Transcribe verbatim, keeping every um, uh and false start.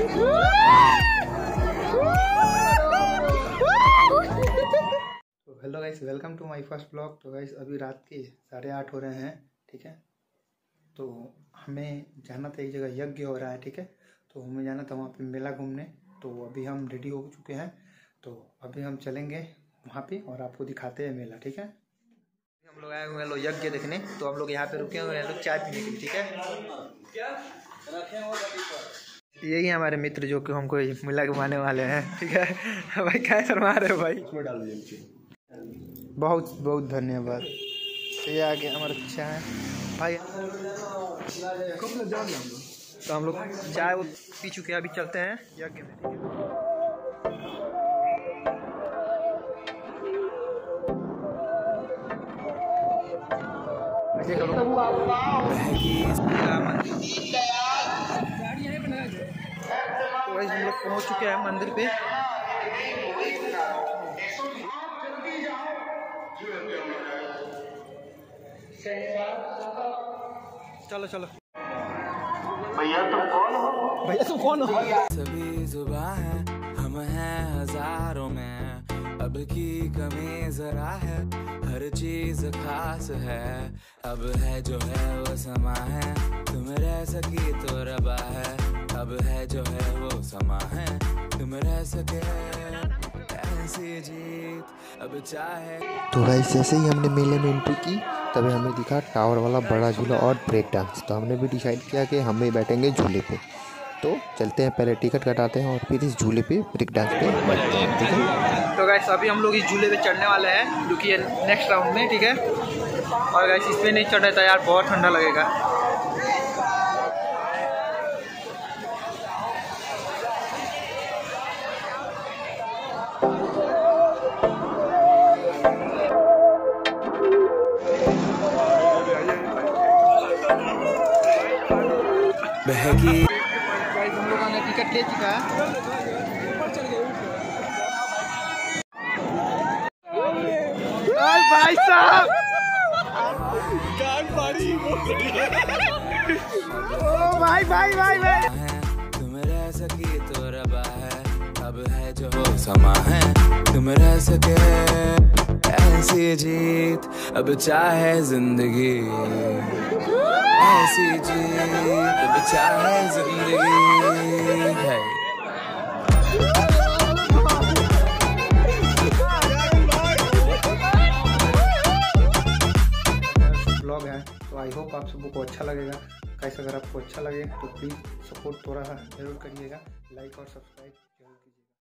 तो hello guys, welcome to my first blog. तो guys अभी रात के साढ़े आठ हो रहे हैं, ठीक है। तो हमें जाना था, एक जगह यज्ञ हो रहा है, ठीक है। तो हमें जाना था वहाँ पे मेला घूमने। तो अभी हम रेडी हो चुके हैं, तो अभी हम चलेंगे वहाँ पे और आपको दिखाते हैं मेला, ठीक है। हम लोग आए हुए हैं लोग यज्ञ देखने, तो हम लोग यहाँ पे रुके हुए हैं लोग चाय पीने के लिए, ठीक है। यही हमारे मित्र जो कि हमको मेला घुमाने वाले हैं, ठीक है। भाई क्या शर्मा रहे हो भाई? बहुत बहुत धन्यवाद। तो ये आगे हमारा चाय भाई। तो हम लोग चाय पी चुके हैं, अभी चलते हैं यज्ञ में, ठीक है। तो वही हम लोग पहुंच चुके हैं मंदिर पे। चलो चलो। भैया तुम कौन हो? भैया तुम कौन हो? सभी जुबां है, हम हैं हजारों में, अब की कमी जरा है, हर चीज खास है, अब है जो है वो समा है, तुम रह सकी तो रबा है, अब है जो है वो समा है, तुम रह सके ऐसी जीत अब चाहे। तो गाइस जैसे ही हमने मेले में एंट्री की तभी हमें दिखा टावर वाला बड़ा झूला और ब्रेक डांस। तो हमने भी डिसाइड किया कि हम भी बैठेंगे झूले पे। तो चलते हैं, पहले टिकट कटाते हैं और फिर इस झूले पे ब्रेक डांस पे बैठते हैं, ठीक है। तो गाइस अभी हम लोग इस झूले पे चढ़ने वाले हैं, जो कि नेक्स्ट राउंड में, ठीक है। और गाइस इस पे नहीं चढ़ रहा था यार, बहुत ठंडा लगेगा। बहकी हम लोगों ने टिकट ले चुका है। भाई साहब ओ भाई भाई भाई भाई तुम रह सकी तो रबा है, अब है जो हो समा है, तुम रह सके ऐसी जीत अब चाहे जिंदगी, ऐसी जीत अब चाहे जिंदगी है। ब्लॉग है, तो आई होप आप सबको अच्छा लगेगा। कैसे अगर आपको अच्छा लगे तो प्लीज़ सपोर्ट थोड़ा सा जरूर करिएगा, लाइक और सब्सक्राइब जरूर कीजिए।